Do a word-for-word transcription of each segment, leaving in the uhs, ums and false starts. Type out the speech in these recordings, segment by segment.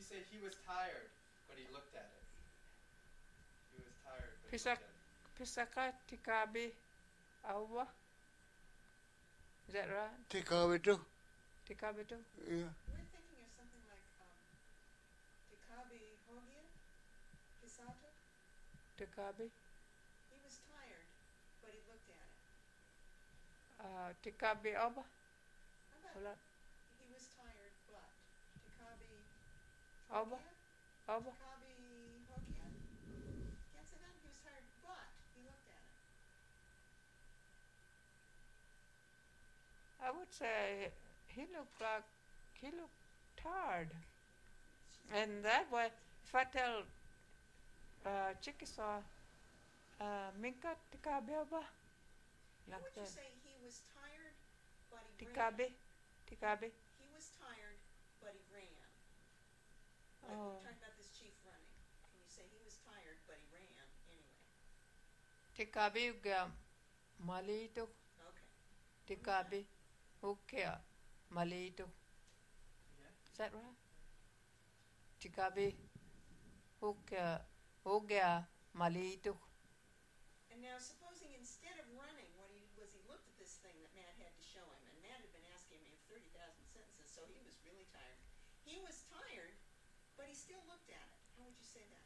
say he was tired, but he looked at it? He was tired, but he Pisak looked at it. pisaka tikabi awa. Is that right? Tikabi too. Tikabi too? Yeah. We're thinking of something like um, Tikabi Hogia, Pisato. Tikabi. He was tired, but he looked at it. Uh, tikabi awa. How Wala. about he was tired, but Tikabi Awa. Hogia? Awa. Tikabi Hogia? Can't say that. He was tired, but he looked at it. I would say he looked like he looked tired. And that way, if I tell uh, Chickasaw, uh, Minka tikabi awa. How Like would you that. say he was tired, but he Tikabi. ran? Tikabi. He was tired, but he ran. Like Oh. we're talking about this chief running. Can you say he was tired, but he ran anyway? Tikabi uga malito. Okay. Tikabi uga malito. Yeah. Is that right? Tikabi uga uga malito. And now, supposing instead of running, what he was, he looked at this thing that Matt had to show him, and Matt had been asking him thirty thousand sentences, so he was really tired. He was tired, but he still looked at it. How would you say that?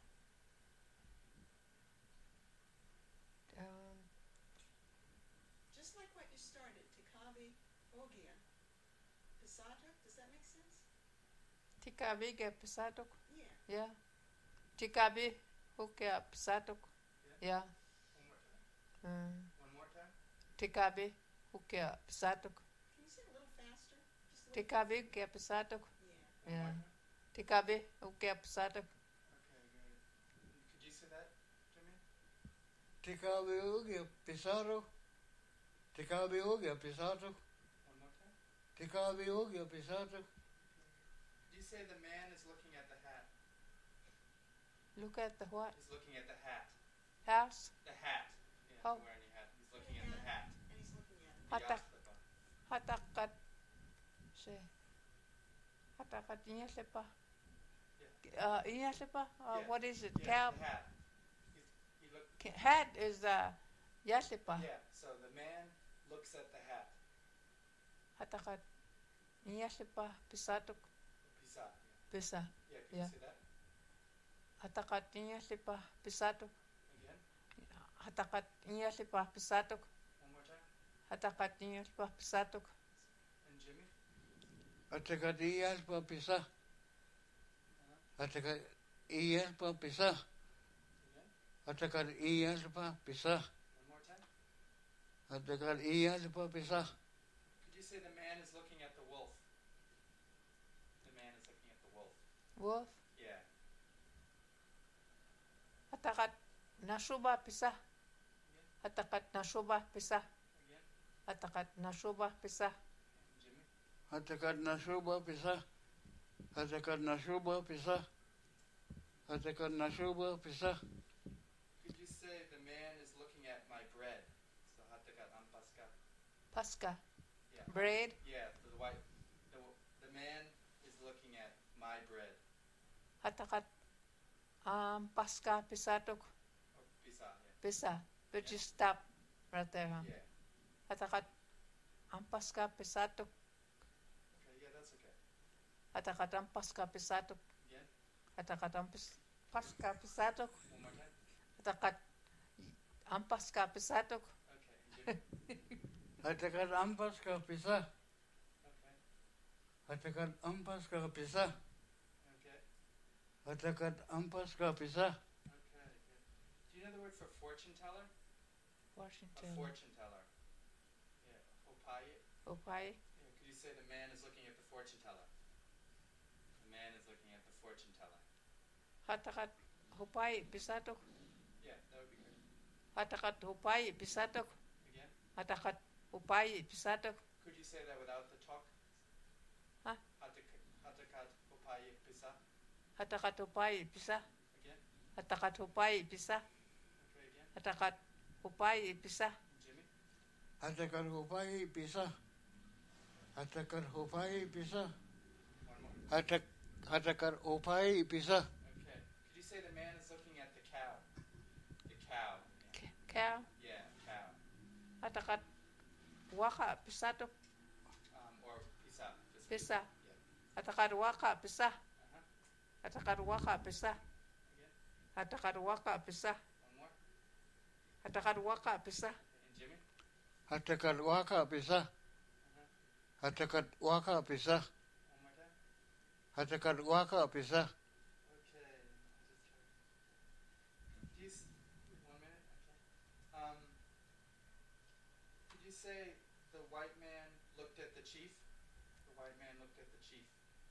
Um, Just like what you started, Tikabi Ogia. Pisato, does that make sense? Tikabi uga pisatok. Yeah. Yeah. Tikabi uga pisatok. Yeah. One more time. Mm. One more time. Tikabi uga pisatok. Can you say it a little faster? Just a little Tikabi uga pisatok. Yeah. One Yeah. more time. Tikabi uga pisatok. Okay, good. Could you say that, Jimmy? Tikabi uga Pisato. Tikabi uga Pisato. One more time. Tikabi uga Pisato. Could you say the man is looking at the hat? Look at the what? He's looking at the hat. House? The hat. Yeah, Oh. wearing your hat. He's looking at the hat. And he's looking at it. The Hatak. yachtlippa. Hatakat. Se. Hatakat inyaslepa. Yeah. Uh, inyaslepa? Uh, Yeah. what is it? Yeah, Cap? the hat. He's, he look. Ca- Hat is uh, yaslepa. Yeah. So the man looks at the hat. Hatakat. Inyaslepa. Pisatok. Pisa. Pisa. Yeah. Can Yeah. you say that Hatakat inyaslepa. Pisatok. again? Hatakat inyaslepa. Pisatok. One more time. Hatakat inyaslepa. Pisatok. And Jimmy. Atakat iyas pa pisa. Uh-huh. Atakat iyas pa pisa. Again. Atakat iyas pa pisa. One more time. Atakat iyas pa pisa. Could you say the man is looking at the wolf? The man is looking at the wolf. Wolf. Yeah. Hatakat nashuba pisa. Again. Hatakat nashuba pisa. Again. Hatakat nashuba pisa. And Jimmy. Atakat nashuba pisa. Atakat nashuba pisa. Atakat nashuba pisa. Could you say the man is looking at my bread? So hatakat ampaska. Pasca. Yeah. Bread. Yeah. The white. The, the man is looking at my bread. Hatakat um, pasca pisatok. Or pisa. Yeah. Pisa. But you stop right there, huh? Yeah. Hatakat ang pasca pisatok. Okay. Yeah. That's okay. Hatakat ang pasca pisatok. Again. Hatakat ang pis- pasca pisatok. One more time. Hatakat ang pasca pisatok. Okay. And Jimmy. Atakat ampas ka pisa. Okay. Atakat ampas ka pisa. Okay. Atakat ampas ka pisa. Okay. Good. Do you know the word for fortune teller? A Washington. fortune teller. Yeah. Hopai. Opay. Yeah. Could you say the man is looking at the fortune teller? The man is looking at the fortune teller. Hatakat hupay pisatok. Yeah. That would be good. Hatakat hupay pisatok. Again. Hatakat hupay pisatok. Could you say that without the talk? Huh? Hatak- Hatakat hopai pisa. Hatakat hupay pisa. Again. Hatakat hupay pisa. Okay. Again. Hatakat hupay pisa. And Jimmy. Atakat hupai pisa. Atakat hupai pisa. One more. Atak Hatakat upai pisa. Okay. Could you say the man is looking at the cow? The cow. K- cow. Yeah, cow. Atakat waka pisatok Um, or pisa. pisa. Yeah. Atakat waka pisa. Uh-huh. Atakat waka pisa. Again. Atakat waka pisa. One more. Atakat waka pisa. And Jimmy? Hatakat waka pisa. Uh-huh. Hatakat waka pisa. One more time. Hatakat waka pisa. Okay. I'll just try. Do you s- one minute? Okay. Um, could you say the white man looked at the chief? The white man looked at the chief.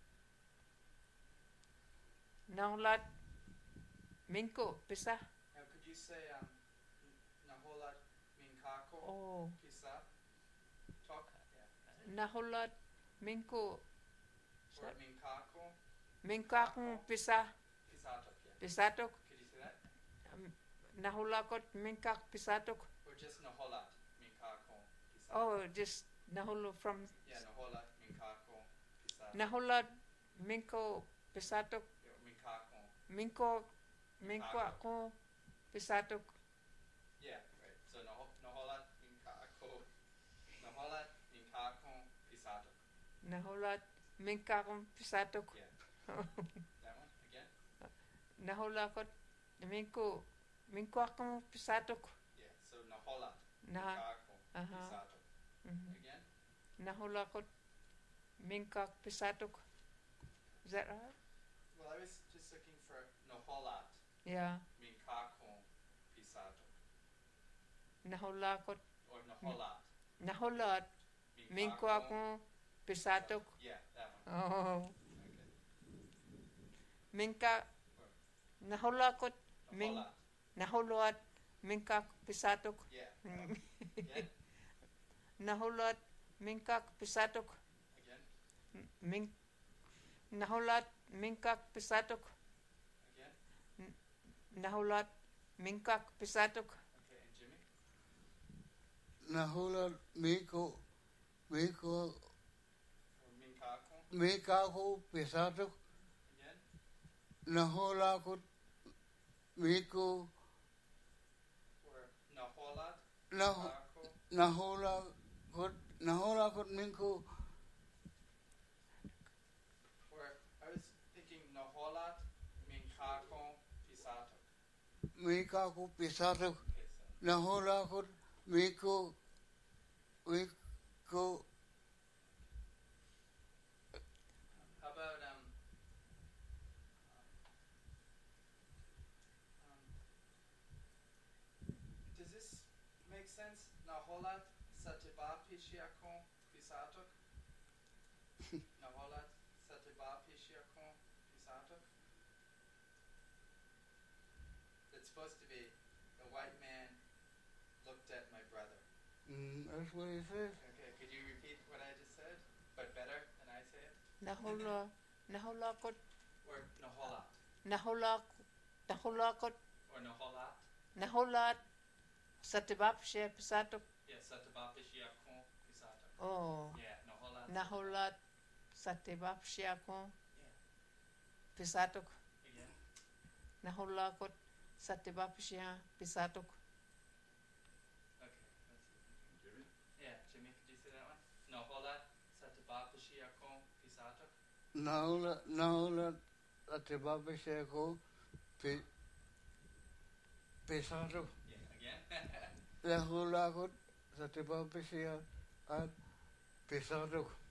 Naulat minko pisa. Now, could you say um, n- naholat minkako Oh, pisa? Talk. Yeah. nahulat minko Or minkako minkakong pisa. pisatok. Yeah. Pisatok. Could you say that? Nahulakot minkak pisatok. Or just naholat minkako pisa? Oh, just nahulo from Yeah, naholat minkako pisa. nahulat minko pisatok. Yeah, minkako. Minko minko ako pisatok. Yeah, right. So naho- naholat minkako. Naholat minkako pisatok. Nahulat minkakong pisatok. Yeah. That one again. Nahulakot minko minko akong pisatok. Yeah. So naholat Na minkako aha. pisatok. mhm. Again. Nahulakot minkak pisatok. Is that right? Well, I was just looking for naholat Yeah. minkako pisatok. Nahulakot Or naholat nahulat minko akong pisatok. Yeah, that one. Oh, Okay. minka nahulakot min Naholat. nahulat minkak pisatok. Yeah. that one. Again. Nahulat minkak pisatok. Again. Min nahulat minkak pisatok. Again. Nahulat minkak pisatok. Okay, and Jimmy. Nahulat miko miko Or minkako. mikako pisatok. Again. Nahulakot miko Or naholat nah minkako. nahulakot nahulakot miko Or I was thinking naholat minkako pisatok. mikako pisatok. Okay, so Nahulakot miko miko how about um, um, does this make sense? Naholat satiba pishiako pisatok. Naholat satiba pishiako pisatok. It's supposed to be the white man looked at my brother. Mm, that's what he says. Okay, could you repeat what I just said, but better than I say it? Nahula nahulakot Or naholat. nahulak nahulakot Or naholat. nahulat sa tibapshe pisatok. Yeah, satiba pishiako pisatok. Oh, Yeah, naholat. nahulat sa tibapshe ako Yeah. pisatok. Again. Nahulakot sa tibapshe pisatok. Okay. Let's see. Jimmy? Yeah, Jimmy, could you say that one? Naholat satiba pishiako pisatok. Nahulat nahulat atibabisheko pi pisatok. Yeah, again. Nahulakot atibabisheko at pisatok.